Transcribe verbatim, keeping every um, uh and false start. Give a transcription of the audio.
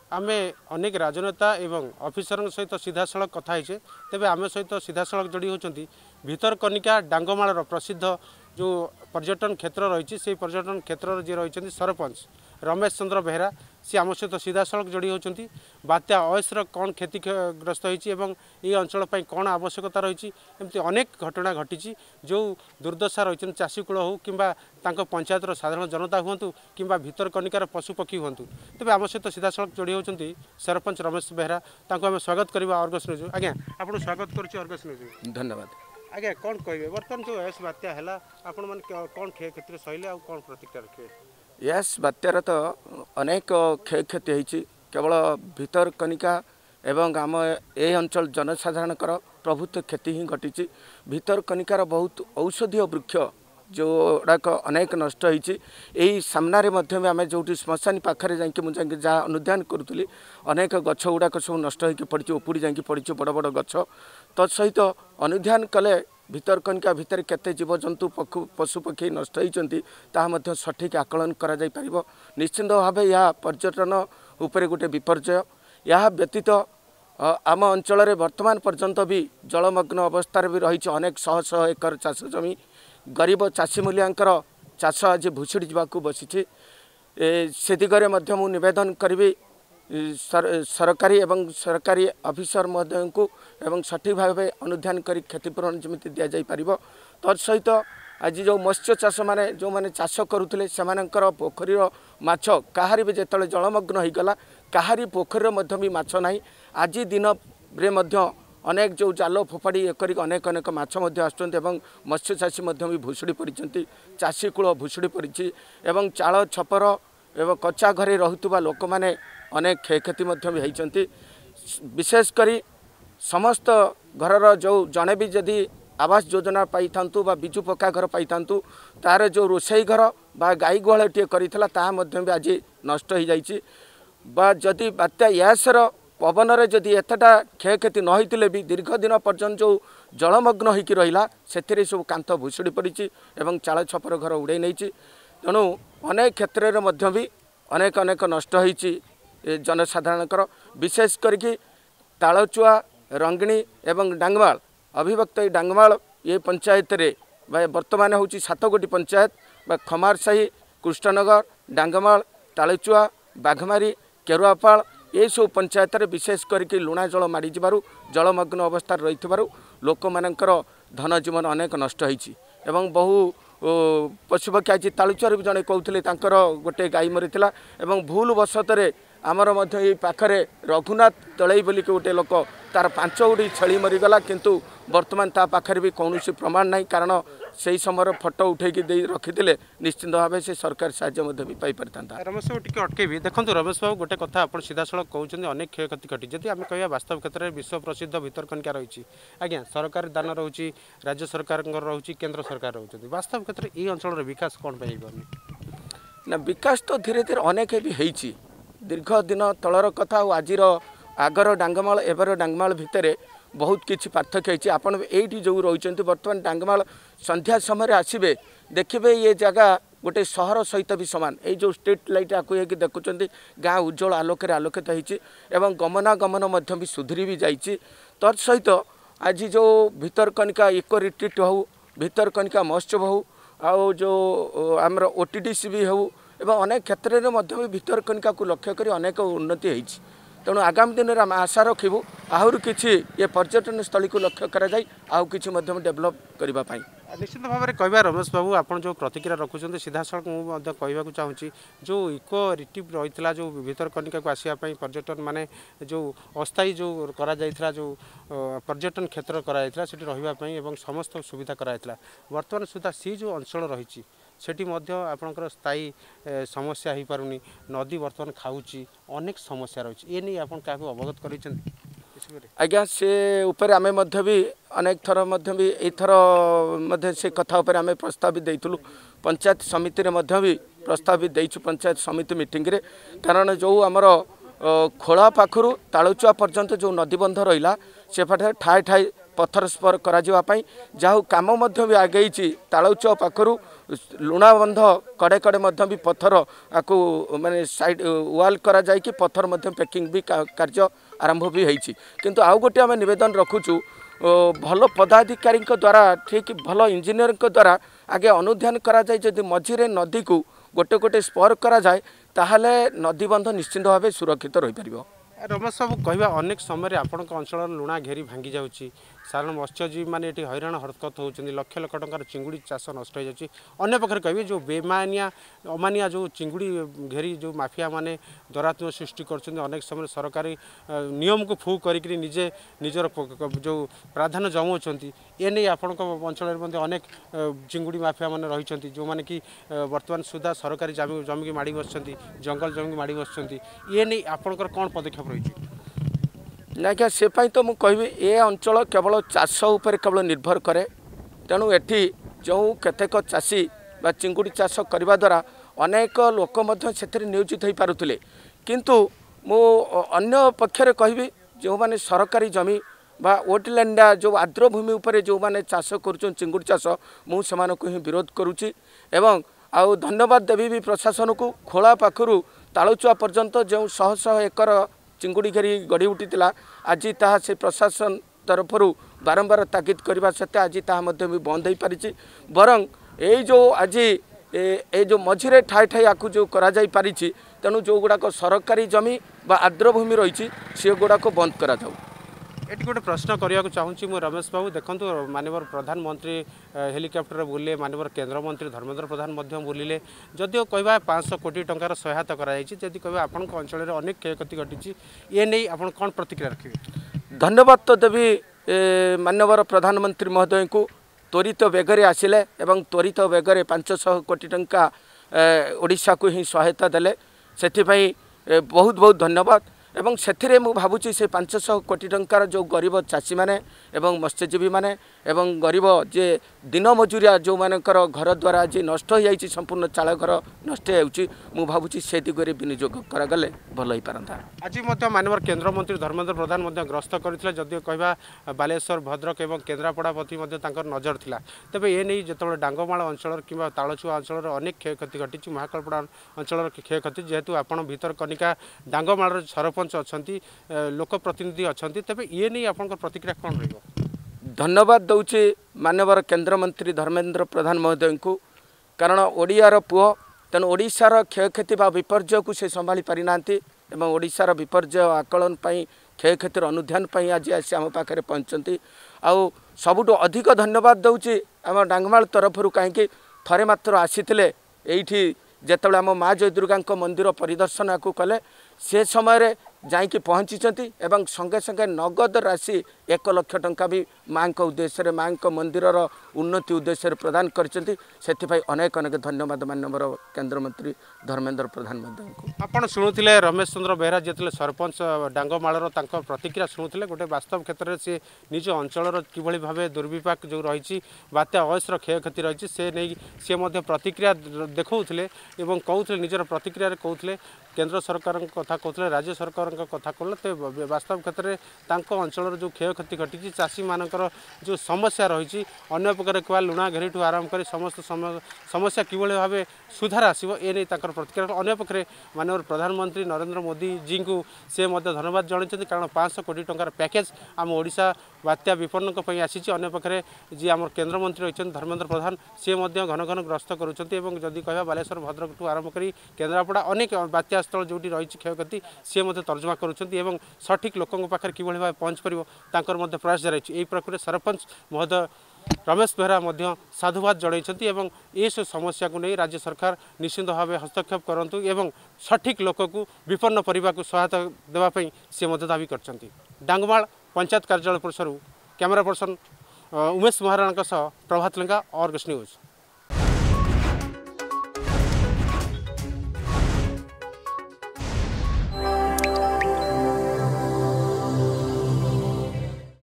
आमे अनेक राजनेता एवं ऑफिसर सहित सीधासल कथा होचे तेबे आम सहित सीधासल जोड़ी होचंती भितरकनिका डांगमाल प्रसिद्ध जो पर्यटन क्षेत्र रही से पर्यटन क्षेत्र जी रही सरपंच रमेश चंद्र बेहरा सी आम सहित सीधासल जोड़ी होचंती बात्या अयसर कौन क्षतिग्रस्त होती ये अंचल कौन आवश्यकता रही एमती अनेक घटना घटी जो दुर्दशा रही चाषीकूल हो कि पंचायतर साधारण जनता हूँ कि भितरकनिकार पशुपक्षी हूँ तेज आम सहित सीधासल जोड़ी होती सरपंच रमेश बेहरा आम स्वागत करवा अर्गस न्यूज आज्ञा आपको स्वागत करुच्ची अर्गस न्यूज धन्यवाद आज्ञा कौन कहे बर्तमान जो यस बात्या है आपण मैंने कौन क्षय क्षति सहिले आउ कौन प्रतिक्रिया रखिए यस बात्यार तो अनेक क्षय क्षति होती केवल भितरकनिका एवं आम ए अंचल जनसाधारण प्रभुत्व क्षति ही घटी भितरकनिकार बहुत औषधीय वृक्ष जोड़ाक अनेक नष्ट होती सामना आम जो श्मशानी पाखे जाकि जहाँ अनुधान करूली अनेक गछ गुड़ाक सब नष्ट हो पड़ी उपुड़ी जा पड़ी बड़ बड़ गछ तत्सहित अनुधान कले भितरकनिका भितर केते जीवजंतु पशुपक्षी नष्ट होती सठिक आकलन करा जाई परिबो निश्चिंत भाव यह पर्यटन उपरे गोटे विपर्यय यह व्यतीत आम अंचल वर्तमान पर्यंत भी जलमग्न अवस्था भी रही अनेक शह शह एकर चाष जमी गरीब चाषी मूल्यांकर चाष आज भुषुड़ी जावाक बसी से दिगरे मु निवेदन करी सर, सरकारी एवं सरकारी ऑफिसर महोदय को एवं सठिक भाव अनुधान कर क्षतिपूरण जमी दि जापर तत्सहित आज जो मत्स्य चाष माने जो माने चाष करुले से पोखरी माछ कहारी भी जो जलमग्न होगला कहारी पोखरी भी माछ ना आज दिन रे अनेक जो जाल फोपाड़ी एक अनेक अनेक माछ आसुँच मत्स्य चाषी भी भुषुड़ी पड़ी चाषी कूल भुषुड़ी पड़ी एवं चाल छपर एवं कच्चा घरे रुवा लोक मैंने अनेक क्षयक्षति भी होती विशेषकर समस्त घर जो जड़े भी जदि आवास योजना पाई था बिजु पक्का घर पाई था तार जो रोसई घर बा गाई गुहाल टे करा भी आज नष्ट हो जाए जदि बात्या यासर पवन रे जदि एतटा क्षयक्षति न होते भी दीर्घ दिन पर्यंत जो जलमग्न होकर रहा से सब कांथ भुषुड़ी पड़ी एवं चाल छपर घर उड़े नहीं तेणु अनेक क्षेत्र में भी अनेक अनेक नष्ट होती जनसाधारण विशेष करके तालचुआ रंगिणी एवं डांगमाल अभिभक्त डांगमाल ये पंचायत रे वर्तमान हूँ सातगोटी पंचायत खमारसाही कृष्णनगर डांगमाल तालचुआ बाघमारी केरुआपाल ये सब पंचायत रे विशेष करके लुणा जल माड़ी जबारु जलमग्न अवस्था रही लोक मानकर धन जीवन अनेक नष्ट होती एवं बहु पशुपक्षी आज तालुचुआर भी जड़े कहते गोटे गाई मरी एवं भूल बसतरे आमर मध्य पाखरे रघुनाथ तलई बोली गोटे लोक तार पांच गुड़ी छेली मरीगला किंतु वर्तमान ता पाखरे भी कौन प्रमाण नहीं कारण से समय फोटो उठे रखीदे निश्चिंत भाव से सरकार साहय भी पाई था। रमेश बाबू टी अटकेबी देखो रमेश बाबू गोटे कथा आप सीधासल कहते अनेक क्षयक्षति घटी जदि आम कह वास्तव क्षेत्र में विश्व प्रसिद्ध भितरकनिका रही आज्ञा सरकार दान रोचे राज्य सरकार रोचे केन्द्र सरकार रोचे वास्तव क्षेत्र में ये अंचल विकास कौन पाई ना विकास तो धीरे धीरे अनेक भी होती दीर्घ दिन तलर कथा आज आगर डांगमाल एबर डांगमाल भितर बहुत किसी पार्थक्य होती आपड़ ये जो रही बर्तमान डांगमाल संध्या समय आसबे देखिए ये जगह गोटे सहर सहित भी सामान ये जो स्ट्रीट लाइट आपको देखुं गाँ उज्जवल आलोक आलोकित होती गमनागमन भी सुधरी भी जाइए तत्सहित आज जो भितरकनिका इको रिट्रीट हो भितरकनिका महोत्सव हो आउ जो आमर ओटीडीसी भी हो एवं अनेक क्षेत्र में भी भितरकनिका को लक्ष्य कर अनेक उन्नति होती तेणु आगामी दिन में आम आशा रखू आहरी किसी ये पर्यटन स्थली को लक्ष्य करा जाए आउ किसी डेभलप करने निश्चित भाव में कहवा रमेश बाबू आप जो प्रतिक्रिया रखुच्च सीधा सड़क मुझे कहवाक चाहूँगी जो इको रिट्रीट रही है जो भितरकनिका को आसापी पर्यटन माने जो अस्थायी जो करा जाइथिला जो पर्यटन क्षेत्र कराइथिला सेठी रहिबापई एवं समस्त सुविधा कराइथिला वर्तमान सुधा सी जो अंचल रही सेठी मध्य आपनकर स्थायी समस्या हो पारुनी नदी वर्तमान खाऊची अनेक समस्या रही ये नहीं आपन काको अवगत करिसें आज्ञा से उपर आमे मध्य भी अनेक थर मध्य भी एथर मध्य से कथा उपर आमे प्रस्ताव भी देइथुलु पंचायत समिति रे मध्य भी प्रस्ताव भी देइछु पंचायत समिति मीटिंग रे कारण जो आमर खोला पाखरु तालुचुआ पर्यंत जो नदीबंध रहिला से पाठे ठाए ठाए पत्थर स्पर करा जिवा पई जाहु काम मध्य भी आगेइछि तालुचुआ पाखरु लुणा बंध कड़े कड़े भी पत्थर आपको माने साइड वाल करा जाय कि पत्थर मध्य पैकिंग भी कार्य आरंभ भी होती किंतु आउ गोटे आम नवेदन रखुचु भल पदाधिकारी द्वारा ठीक भल इंजीनियर द्वारा आगे अनुधान करा जाय जदि मझिरे नदी को गोटे गोटे स्पर करा जाय ताहले नदी बंध निश्चिंत भाव सुरक्षित रही पारिबो। रमेश बाबू कहवा अनेक समय आपण अंचल लुणा घेरी भांगी जाऊँगी साधारण मत्स्यजीवी मैंने ये हैरान हरकत होती लक्ष लक्ष टकर चिंगुड़ी चाष नष्ट हो जाए अन्न पक्षे कहे जो बेमानिया अमानिया जो चिंगुड़ी घेरी जो माफिया माने दौरात्म्य सृष्टि कर अनेक समय सरकारी नियम को फू करी निजे निजर जो प्राधान्य जमाऊँच ये नहीं आपण अंचल अनेक चिंगुड़ी माफिया मैंने रही जो मैंने कि बर्तमान सुधा सरकारी जमी जमी की माड़ी बस जंगल जमी की माड़ी बस ये नहीं आपंकर कौन पदक्षेप रही आज्ञा से तो मुझे कहबी ए अंचल केवल चाष उपर केवल निर्भर करे तेणु एठी जो केतेक चाषी बा चिंगुड़ी चाष करने द्वारा अनेक लोक से नियोजित हो पारुले किंतु मु अन्य पक्षरे कहबी जो माने सरकारी जमी बा ओडलैंड जो आर्द्रभूमि उपर जो माने चाष कर चिंगुड़ी चाष मुझे ही विरोध करुच्ची एवं आउ धन्यवाद देवी भी प्रशासन को खोला पाखु तालुचुआ पर्यंत जो शह शह एकर चिंगुड़ी घेरी गढ़ी उठी आज ताहा से प्रशासन तरफ बारंबार तागिद करने सत्वे आज ताहा भी बंद हो पारी बरं ये जो आज ए जो मझिरे ठाए ठाए आपको जो करा जाई पारी तेणु जो गुड़ाक सरकारी जमी बा आर्द्रभूमि रही सी गुड़ाक बंद करा जाऊ। ये गोटे प्रश्न करने चाहूँगी मुझे रमेश बाबू देखो मानवर प्रधानमंत्री हेलिकप्टर बुले मानवर केन्द्रमंत्री धर्मेन्द्र प्रधान बुलिले जदिव कह पाँच सौ कोटी टंकार सहायता कराई कह आपण अंचल अनेक क्षयक्षति घटी ये नहीं आप कौन प्रतिक्रिया रखिए। धन्यवाद तो देवी मानवर प्रधानमंत्री महोदय को त्वरित बेगरे आसिले एवं त्वरित बेगरे पाँच सौ कोटी टंका ओडिशा को ही सहायता देले से बहुत बहुत धन्यवाद एवं से मु भावुची से पाँच सौ कोटी टंकार जो गरीब चाषी माने एवं मत्स्यजीवी माने एवं गरीब जे दिन मजूरिया जो मानकर घर द्वारा आज नष्ट हो जाइए संपूर्ण चाल घर नष्ट हो भावुची से दिगरे विनियोग करागले भल हो पारंता। आज मानवर केन्द्रमंत्री धर्मेन्द्र प्रधान ग्रस्त करते जदिव कह बालेश्वर भद्रक और केन्द्रापड़ा प्रति नजर था तेज ये नहीं जो डांगमाल अंचल कि तालचुआ अंचल अनेक क्षयक्षति घटी महाकालपड़ा अंचल क्षयक्षति जेहेतु आपण भितरकनिका डांगमाल सरपंच अच्छा लोक प्रतिनिधि अच्छा तेज ये नहीं आप प्रतिक्रिया कौन रही। धन्यवाद दौचे मानवर केन्द्रमंत्री धर्मेन्द्र प्रधान महोदय को कारण ओडियार पुओ तेणु ओडिशार क्षयक्षति बा विपर्यय को से संभाली पारि नांती एवं ओडिशार विपर्यय आकलन पाई क्षयक्षतिर अनुध्यान पाई आज आसी आम पाखे पहुँचती आउ सबुठु अधिक धन्यवाद दौचे आम डांगमाल तरफ कहीं थरे मात्र आसीथिले एठी जेतेबेले आम माँ जय दुर्गा मंदिर परिदर्शन को कले से समय जाइकी पहुँची एवं संगे संगे नगद राशि एक लक्ष टंका भी माँ उद्देश्य माँ मंदिर उन्नति उद्देश्य प्रदान करछंती सेथिपाई अनेक अनेक धन्यवाद माननीय केन्द्रमंत्री धर्मेन्द्र प्रधान को। आपण शुणुले रमेश चंद्र बेहरा जिते सरपंच डांगमालर प्रतिक्रिया शुणुले गोटे वास्तव क्षेत्र में सी निज अंचल किभली भाव दुर्विपाक जो रही बात्या अयसर क्षयक्षति रही से नहीं सी प्रतिक्रिया देखौले एवं कहते निजर प्रतिक्रिया कहते केंद्र सरकार कथा कहते राज्य सरकार कथा कहले वास्तव क्षेत्र में अंचल जो क्षयक्षति घटी चाषी मानकर जो समस्या रही अन्य प्रकार क्या लुणा घेरी ठू आरंभ कर समस्त समस्या किभली भाव सुधार आसो ये नहीं प्रतिक्रिया अन्य पक्षे माननीय प्रधानमंत्री नरेंद्र मोदी जी को से धन्यवाद जन कारण पाँच सौ कोटी टंकार पैकेज आम ओडिशा बात्या विपन्न आसी अन्य पक्षे जी आम केन्द्रमंत्री रही धर्मेन्द्र प्रधान सी घन घन ग्रस्त करुँच कह बालेश्वर भद्रक ठू आरंभ कर केन्द्रापड़ा अनेक बात्या स्थल जो रही क्षयक्षति सी तर्जमा करुँच सठिक लोकों पाखे किभली भाव पहुँच पार प्रयास जारी यही प्रक्रिया सरपंच महोदय रमेश बेहरा साधुवाद जनइछन्ति एवं ये समस्या को नहीं राज्य सरकार निश्चिंत भाव हस्तक्षेप करंतु एवं सठिक लोक को विपन्न परिवार को सहायता देवाई सी दावी करछन्ति। डांगमाल पंचायत कार्यालय परिसर camera person Umesh Maharana Prabhat Lenga Argus news.